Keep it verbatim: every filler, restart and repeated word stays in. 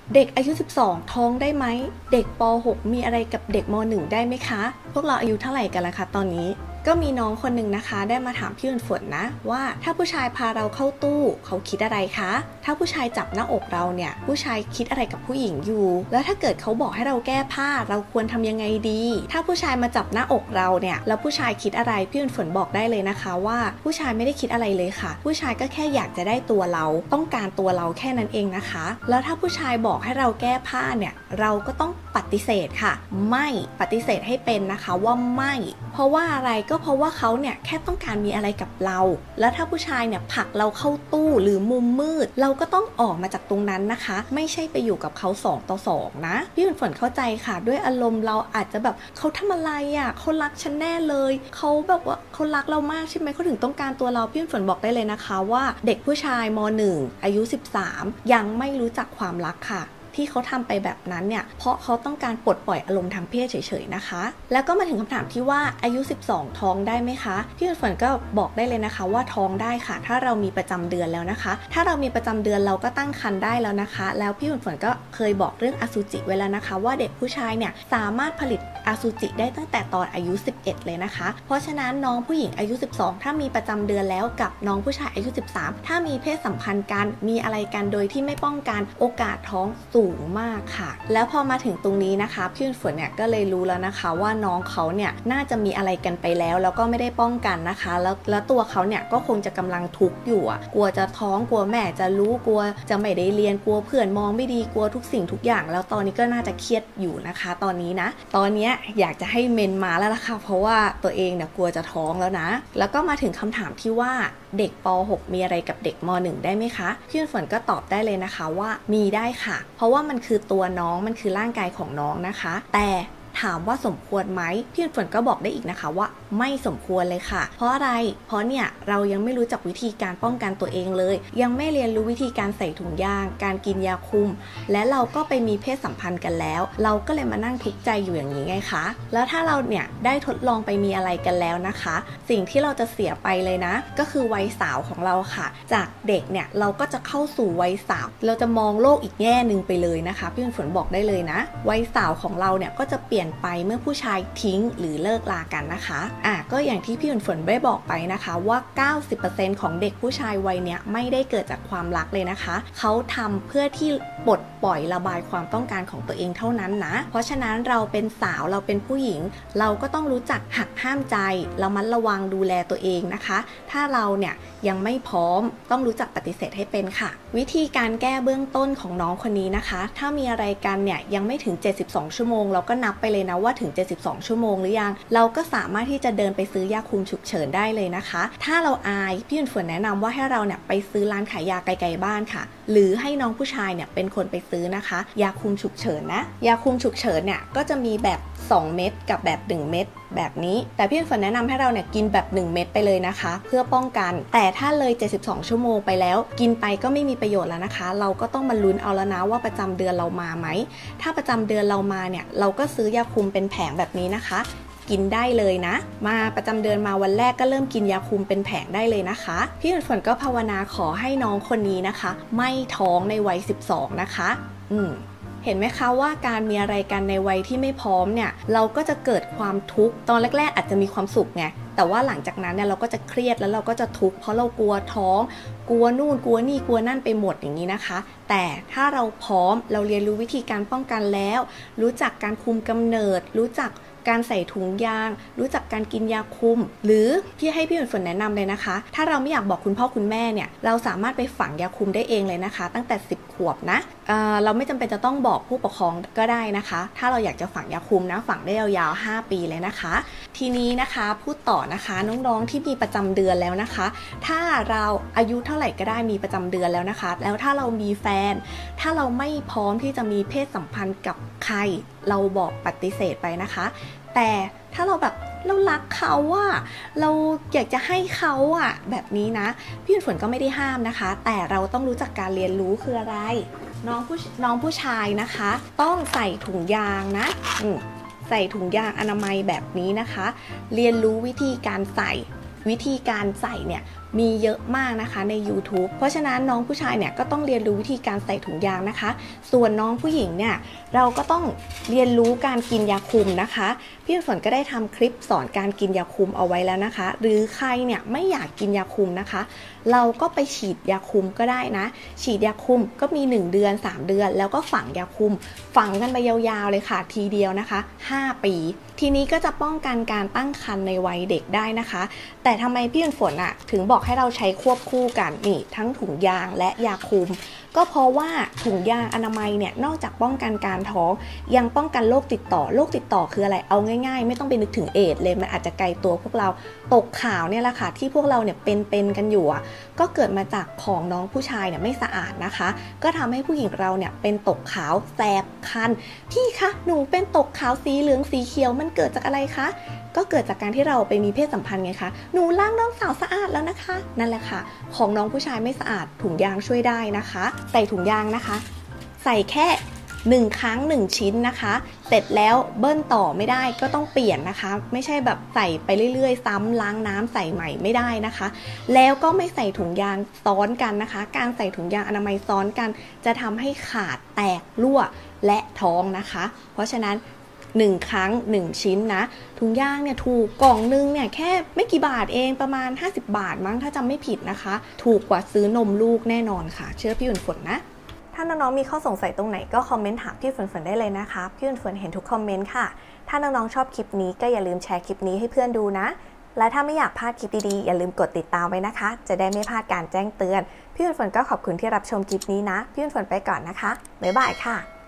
เด็กอายุสิบสองท้องได้ไหมเด็กป หก มีอะไรกับเด็กม หนึ่ง ได้ไหมคะพวกเราอายุเท่าไหร่กันล่ะคะตอนนี้ก็มีน้องคนหนึ่งนะคะได้มาถามพี่ฝนฝนนะว่าถ้าผู้ชายพาเราเข้าตู้เขาคิดอะไรคะถ้าผู้ชายจับหน้าอกเราเนี่ยผู้ชายคิดอะไรกับผู้หญิงอยู่แล้วถ้าเกิดเขาบอกให้เราแก้ผ้าเราควรทำยังไงดีถ้าผู้ชายมาจับหน้าอกเราเนี่ยแล้วผู้ชายคิดอะไรพี่ฝนฝนบอกได้เลยนะคะว่าผู้ชายไม่ได้คิดอะไรเลยค่ะผู้ชายก็แค่อยากจะได้ตัวเราต้องการตัวเราแค่นั้นเองนะคะแล้วถ้าผู้ชายบอกให้เราแก้ผ้าเนี่ยเราก็ต้องปฏิเสธค่ะไม่ปฏิเสธให้เป็นนะคะว่าไม่เพราะว่าอะไรก็เพราะว่าเขาเนี่ยแค่ต้องการมีอะไรกับเราแล้วถ้าผู้ชายเนี่ยผลักเราเข้าตู้หรือมุมมืดเราก็ต้องออกมาจากตรงนั้นนะคะไม่ใช่ไปอยู่กับเขาสองต่อสองนะพี่ฝนเข้าใจค่ะด้วยอารมณ์เราอาจจะแบบเขาทำอะไรอ่ะเขารักฉันแน่เลยเขาแบบว่าเขารักเรามากใช่ไหมเขาถึงต้องการตัวเราพี่ฝนบอกได้เลยนะคะว่าเด็กผู้ชายม หนึ่ง อายุสิบสามยังไม่รู้จักความรักค่ะที่เขาทำไปแบบนั้นเนี่ยเพราะเขาต้องการปลดปล่อยอารมณ์ทางเพศเฉยๆนะคะแล้วก็มาถึงคำถามที่ว่าอายุสิบสองท้องได้ไหมคะพี่ฝนก็บอกได้เลยนะคะว่าท้องได้ค่ะถ้าเรามีประจำเดือนแล้วนะคะถ้าเรามีประจำเดือนเราก็ตั้งครรภ์ได้แล้วนะคะแล้วพี่ฝนก็เคยบอกเรื่องอสุจิไว้แล้วนะคะว่าเด็กผู้ชายเนี่ยสามารถผลิตอสุจิได้ตั้งแต่ตอนอายุสิบเอ็ดเลยนะคะเพราะฉะนั้นน้องผู้หญิงอายุสิบสองถ้ามีประจำเดือนแล้วกับน้องผู้ชายอายุสิบสามถ้ามีเพศสัมพันธ์กันมีอะไรกันโดยที่ไม่ป้องกันโอกาสท้องสูงมากค่ะแล้วพอมาถึงตรงนี้นะคะพี่ฝนเนี่ยก็เลยรู้แล้วนะคะว่าน้องเขาเนี่ยน่าจะมีอะไรกันไปแล้วแล้วก็ไม่ได้ป้องกันนะคะแล้วแล้วตัวเขาเนี่ยก็คงจะกำลังทุกข์อยู่อ่ะกลัวจะท้องกลัวแม่จะรู้กลัวจะไม่ได้เรียนกลัวเพื่อนมองไม่ดีกลัวทุกสิ่งทุกอย่างแล้วตอนนี้ก็น่าจะเครียดอยู่นะคะตอนนี้นะตอนนี้อยากจะให้เมนมาแล้วล่ะค่ะเพราะว่าตัวเองเนี่ยกลัวจะท้องแล้วนะแล้วก็มาถึงคำถามที่ว่าเด็กป หก มีอะไรกับเด็กม หนึ่ง ได้ไหมคะพี่ฝนก็ตอบได้เลยนะคะว่ามีได้ค่ะเพราะว่ามันคือตัวน้องมันคือร่างกายของน้องนะคะแต่ถามว่าสมควรไหมพี่ฝนก็บอกได้อีกนะคะว่าไม่สมควรเลยค่ะเพราะอะไรเพราะเนี่ยเรายังไม่รู้จักวิธีการป้องกันตัวเองเลยยังไม่เรียนรู้วิธีการใส่ถุงยางการกินยาคุมและเราก็ไปมีเพศสัมพันธ์กันแล้วเราก็เลยมานั่งทุกข์ใจอยู่อย่างนี้ไงคะแล้วถ้าเราเนี่ยได้ทดลองไปมีอะไรกันแล้วนะคะสิ่งที่เราจะเสียไปเลยนะก็คือวัยสาวของเราค่ะจากเด็กเนี่ยเราก็จะเข้าสู่วัยสาวเราจะมองโลกอีกแง่นึงไปเลยนะคะพี่ฝนบอกได้เลยนะวัยสาวของเราเนี่ยก็จะเปลี่ยนไปเมื่อผู้ชายทิ้งหรือเลิกลากันนะคะอ่ะก็อย่างที่พี่ฝนฝนได้บอกไปนะคะว่า เก้าสิบเปอร์เซ็นต์ ของเด็กผู้ชายวัยเนี้ยไม่ได้เกิดจากความรักเลยนะคะเขาทำเพื่อที่ปลดปล่อยระบายความต้องการของตัวเองเท่านั้นนะเพราะฉะนั้นเราเป็นสาวเราเป็นผู้หญิงเราก็ต้องรู้จักหักห้ามใจระมัดระวังดูแลตัวเองนะคะถ้าเราเนี่ยยังไม่พร้อมต้องรู้จักปฏิเสธให้เป็นค่ะวิธีการแก้เบื้องต้นของน้องคนนี้นะคะถ้ามีอะไรกันเนี่ยยังไม่ถึงเจ็ดสิบสองชั่วโมงเราก็นับไปเลยนะว่าถึงเจ็ดสิบสองชั่วโมงหรือยังเราก็สามารถที่จะเดินไปซื้อยาคุมฉุกเฉินได้เลยนะคะถ้าเราอายพี่ฝนแนะนำว่าให้เราเนี่ยไปซื้อร้านขายยาไกลๆบ้านค่ะหรือให้น้องผู้ชายเนี่ยเป็นคนไปซื้อนะคะยาคุมฉุกเฉินนะยาคุมฉุกเฉินเนี่ยก็จะมีแบบสองเม็ดกับแบบหนึ่งเม็ดแบบนี้แต่พี่ฝนแนะนำให้เราเนี่ยกินแบบหนึ่งเม็ดไปเลยนะคะเพื่อป้องกันแต่ถ้าเลยเจ็ดสิบสองชั่วโมงไปแล้วกินไปก็ไม่มีประโยชน์แล้วนะคะเราก็ต้องมาลุ้นเอาแล้วนะว่าประจำเดือนเรามาไหมถ้าประจำเดือนเรามาเนี่ยเราก็ซื้อยาคุมเป็นแผงแบบนี้นะคะกินได้เลยนะมาประจำเดือนมาวันแรกก็เริ่มกินยาคุมเป็นแผงได้เลยนะคะพี่ฝนก็ภาวนาขอให้น้องคนนี้นะคะไม่ท้องในวัยสิบสองนะคะอืมเห็นไหมคะว่าการมีอะไรกันในวัยที่ไม่พร้อมเนี่ยเราก็จะเกิดความทุกข์ตอนแรกๆอาจจะมีความสุขไงแต่ว่าหลังจากนั้นเนี่ยเราก็จะเครียดแล้วเราก็จะทุกข์เพราะเรากลัวท้องกลัวนู่นกลัวนี่กลัวนั่นไปหมดอย่างนี้นะคะแต่ถ้าเราพร้อมเราเรียนรู้วิธีการป้องกันแล้วรู้จักการคุมกำเนิดรู้จักการใส่ถุงยางรู้จักการกินยาคุมหรือพี่ให้พี่ฝนแนะนำเลยนะคะถ้าเราไม่อยากบอกคุณพ่อคุณแม่เนี่ยเราสามารถไปฝังยาคุมได้เองเลยนะคะตั้งแต่สิบขวบนะเอ่อเราไม่จำเป็นจะต้องบอกผู้ปกครองก็ได้นะคะถ้าเราอยากจะฝังยาคุมนะฝังได้ยาวๆห้าปีเลยนะคะทีนี้นะคะพูดต่อนะคะน้องๆที่มีประจำเดือนแล้วนะคะถ้าเราอายุเท่าไหร่ก็ได้มีประจำเดือนแล้วนะคะแล้วถ้าเรามีแฟนถ้าเราไม่พร้อมที่จะมีเพศสัมพันธ์กับใครเราบอกปฏิเสธไปนะคะแต่ถ้าเราแบบเรารักเขาอะเราอยากจะให้เขาอะแบบนี้นะพี่ฝนก็ไม่ได้ห้ามนะคะแต่เราต้องรู้จักการเรียนรู้คืออะไรน้องผู้น้องผู้ชายนะคะต้องใส่ถุงยางนะใส่ถุงยางอนามัยแบบนี้นะคะเรียนรู้วิธีการใส่วิธีการใส่เนี่ยมีเยอะมากนะคะใน ยูทูบ เพราะฉะนั้นน้องผู้ชายเนี่ยก็ต้องเรียนรู้วิธีการใส่ถุงยางนะคะส่วนน้องผู้หญิงเนี่ยเราก็ต้องเรียนรู้การกินยาคุมนะคะพี่ฝนก็ได้ทำคลิปสอนการกินยาคุมเอาไว้แล้วนะคะหรือใครเนี่ยไม่อยากกินยาคุมนะคะเราก็ไปฉีดยาคุมก็ได้นะฉีดยาคุมก็มีหนึ่งเดือนสามเดือนแล้วก็ฝังยาคุมฝังกันไปยาวๆเลยค่ะทีเดียวนะคะห้าปีทีนี้ก็จะป้องกันการตั้งครรภ์ในวัยเด็กได้นะคะแต่ทำไมพี่ฝนอะถึงบอกให้เราใช้ควบคู่กันนี่ทั้งถุงยางและยาคุมก็เพราะว่าถุงยางอนามัยเนี่ยนอกจากป้องกันการท้องยังป้องกันโรคติดต่อโรคติดต่อคืออะไรเอาง่ายๆไม่ต้องไปนึกถึงเอดส์เลยมันอาจจะไกลตัวพวกเราตกขาวเนี่ยแหละค่ะที่พวกเราเนี่ยเป็นๆกันอยู่ก็เกิดมาจากของน้องผู้ชายเนี่ยไม่สะอาดนะคะก็ทำให้ผู้หญิงเราเนี่ยเป็นตกขาวแสบคันพี่คะหนูเป็นตกขาวสีเหลืองสีเขียวมันเกิดจากอะไรคะก็เกิดจากการที่เราไปมีเพศสัมพันธ์ไงคะหนูล้างน้องสาวสะอาดแล้วนะคะนั่นแหละค่ะของน้องผู้ชายไม่สะอาดถุงยางช่วยได้นะคะใส่ถุงยางนะคะใส่แค่หนึ่งครั้งหนึ่งชิ้นนะคะเสร็จแล้วเบิ้ลต่อไม่ได้ก็ต้องเปลี่ยนนะคะไม่ใช่แบบใส่ไปเรื่อยๆซ้ำล้างน้ำใส่ใหม่ไม่ได้นะคะแล้วก็ไม่ใส่ถุงยางซ้อนกันนะคะการใส่ถุงยางอนามัยซ้อนกันจะทำให้ขาดแตกรั่วและท้องนะคะเพราะฉะนั้นหนึ่งครั้งหนึ่งชิ้นนะถุงยางเนี่ยถูกกล่องนึงเนี่ยแค่ไม่กี่บาทเองประมาณห้าสิบบาทมั้งถ้าจำไม่ผิดนะคะถูกกว่าซื้อนมลูกแน่นอนค่ะเชื่อพี่ฝนนะถ้าน้องๆมีข้อสงสัยตรงไหนก็คอมเมนต์ถามพี่ฝนๆได้เลยนะคะพี่ฝนๆเห็นทุกคอมเมนต์ค่ะถ้าน้องๆชอบคลิปนี้ก็อย่าลืมแชร์คลิปนี้ให้เพื่อนดูนะและถ้าไม่อยากพลาดคลิปดีๆอย่าลืมกดติดตามไว้นะคะจะได้ไม่พลาดการแจ้งเตือนพี่ฝนๆก็ขอบคุณที่รับชมคลิปนี้นะพี่ฝนๆไปก่อนนะคะบ๊ายบายค่ะ